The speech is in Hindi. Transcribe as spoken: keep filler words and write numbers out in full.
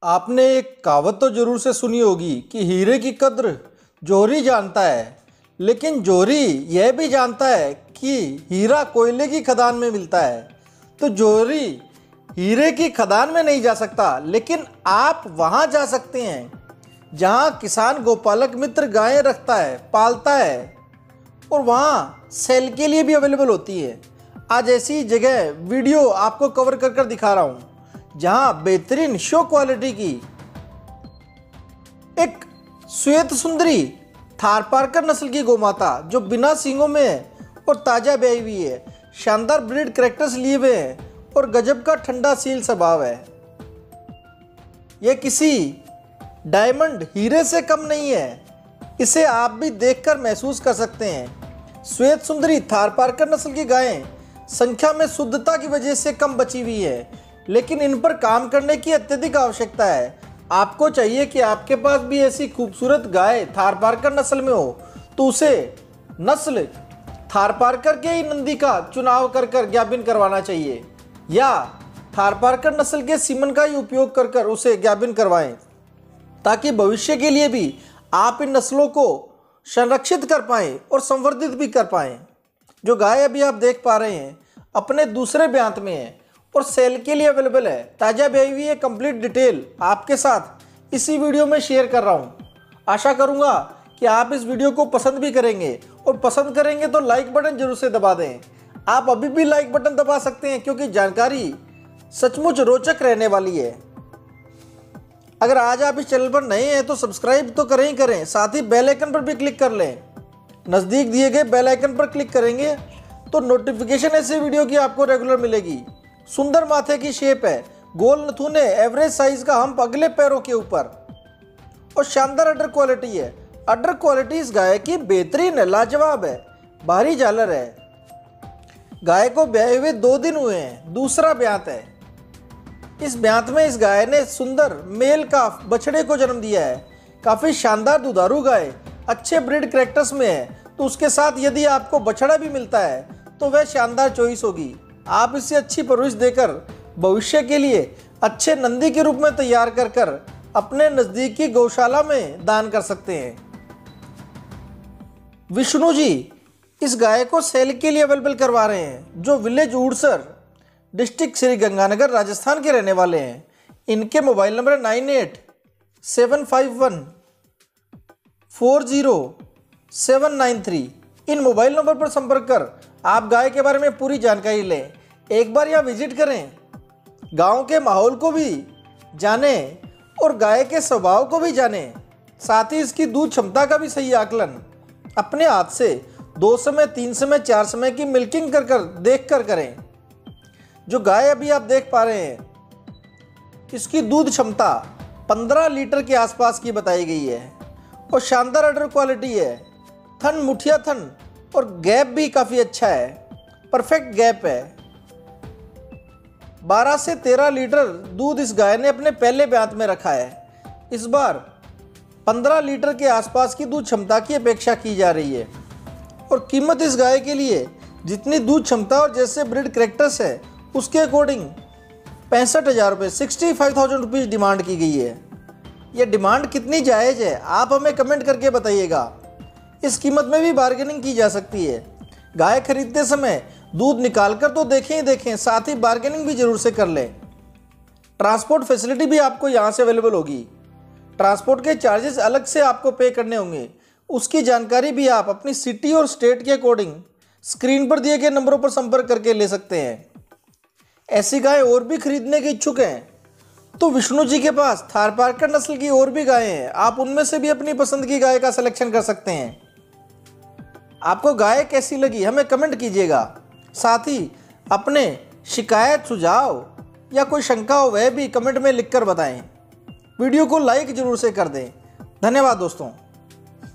आपने एक कहावत तो ज़रूर से सुनी होगी कि हीरे की कद्र जौहरी जानता है, लेकिन जौहरी यह भी जानता है कि हीरा कोयले की खदान में मिलता है। तो जौहरी हीरे की खदान में नहीं जा सकता, लेकिन आप वहाँ जा सकते हैं जहाँ किसान गोपालक मित्र गायें रखता है, पालता है और वहाँ सेल के लिए भी अवेलेबल होती है। आज ऐसी जगह वीडियो आपको कवर कर कर दिखा रहा हूँ जहाँ बेहतरीन शो क्वालिटी की एक श्वेत सुंदरी थारपारकर नस्ल की गोमाता जो बिना सींगों में है और ताज़ा ब्याई हुई है, शानदार ब्रीड कैरेक्टर्स लिए हुए हैं और गजब का ठंडा सील स्वभाव है। यह किसी डायमंड हीरे से कम नहीं है, इसे आप भी देखकर महसूस कर सकते हैं। श्वेत सुंदरी थारपारकर नस्ल की गायें संख्या में शुद्धता की वजह से कम बची हुई है, लेकिन इन पर काम करने की अत्यधिक आवश्यकता है। आपको चाहिए कि आपके पास भी ऐसी खूबसूरत गाय थारपारकर नस्ल में हो, तो उसे नस्ल थारपारकर के ही नंदी का चुनाव कर कर ज्ञापन करवाना चाहिए, या थारपारकर नस्ल के सीमन का ही उपयोग कर कर उसे ज्ञापन करवाएं, ताकि भविष्य के लिए भी आप इन नस्लों को संरक्षित कर पाएँ और संवर्धित भी कर पाएँ। जो गाय अभी आप देख पा रहे हैं अपने दूसरे ब्यांत में है और सेल के लिए अवेलेबल है। ताज़ा ब्याई हुई है कंप्लीट डिटेल आपके साथ इसी वीडियो में शेयर कर रहा हूँ। आशा करूँगा कि आप इस वीडियो को पसंद भी करेंगे, और पसंद करेंगे तो लाइक बटन जरूर से दबा दें। आप अभी भी लाइक बटन दबा सकते हैं, क्योंकि जानकारी सचमुच रोचक रहने वाली है। अगर आज आप इस चैनल पर नए हैं तो सब्सक्राइब तो करें ही करें, साथ ही बेल आइकन पर भी क्लिक कर लें। नज़दीक दिए गए बेल आइकन पर क्लिक करेंगे तो नोटिफिकेशन ऐसे वीडियो की आपको रेगुलर मिलेगी। सुंदर माथे की शेप है, गोल नथुने, एवरेज साइज का हम्प अगले पैरों के ऊपर, और शानदार अडर क्वालिटी है। अडर क्वालिटी इस गाय की बेहतरीन है, लाजवाब है, भारी झालर है। गाय को ब्याए हुए दो दिन हुए हैं, दूसरा ब्यांत है। इस ब्यांत में इस गाय ने सुंदर मेल काफ बछड़े को जन्म दिया है। काफ़ी शानदार दुधारू गाय अच्छे ब्रीड कैरेक्टर्स में है, तो उसके साथ यदि आपको बछड़ा भी मिलता है तो वह शानदार चॉइस होगी। आप इसे अच्छी परवरिश देकर भविष्य के लिए अच्छे नंदी के रूप में तैयार कर कर अपने नज़दीकी गौशाला में दान कर सकते हैं। विष्णु जी इस गाय को सेल के लिए अवेलेबल करवा रहे हैं, जो विलेज उड़सर डिस्ट्रिक्ट श्री गंगानगर राजस्थान के रहने वाले हैं। इनके मोबाइल नंबर है nine eight seven five one four zero seven nine three. इन मोबाइल नंबर पर संपर्क कर आप गाय के बारे में पूरी जानकारी लें। एक बार यहाँ विजिट करें, गांव के माहौल को भी जानें और गाय के स्वभाव को भी जानें, साथ ही इसकी दूध क्षमता का भी सही आकलन अपने हाथ से दो समय, तीन समय, चार समय की मिल्किंग कर कर देख कर करें। जो गाय अभी आप देख पा रहे हैं, इसकी दूध क्षमता पंद्रह लीटर के आसपास की बताई गई है और शानदार अडर क्वालिटी है। थन मुठिया थन और गैप भी काफ़ी अच्छा है, परफेक्ट गैप है। बारह से तेरह लीटर दूध इस गाय ने अपने पहले ब्यांत में रखा है। इस बार पंद्रह लीटर के आसपास की दूध क्षमता की अपेक्षा की जा रही है, और कीमत इस गाय के लिए जितनी दूध क्षमता और जैसे ब्रीड कैरेक्टर्स है उसके अकॉर्डिंग पैंसठ हज़ार रुपये sixty five thousand rupees demand की गई है। यह डिमांड कितनी जायज़ है आप हमें कमेंट करके बताइएगा। इस कीमत में भी बार्गेनिंग की जा सकती है। गाय खरीदते समय दूध निकालकर तो देखें ही देखें, साथ ही बार्गेनिंग भी जरूर से कर लें। ट्रांसपोर्ट फैसिलिटी भी आपको यहाँ से अवेलेबल होगी। ट्रांसपोर्ट के चार्जेस अलग से आपको पे करने होंगे, उसकी जानकारी भी आप अपनी सिटी और स्टेट के अकॉर्डिंग स्क्रीन पर दिए गए नंबरों पर संपर्क करके ले सकते हैं। ऐसी गाय और भी खरीदने के इच्छुक हैं तो विष्णु जी के पास थारपारकर नस्ल की और भी गायें हैं, आप उनमें से भी अपनी पसंद की गाय का सिलेक्शन कर सकते हैं। आपको गाय कैसी लगी हमें कमेंट कीजिएगा, साथ ही अपने शिकायत, सुझाव या कोई शंका हो वह भी कमेंट में लिखकर बताएं। वीडियो को लाइक जरूर से कर दें। धन्यवाद दोस्तों।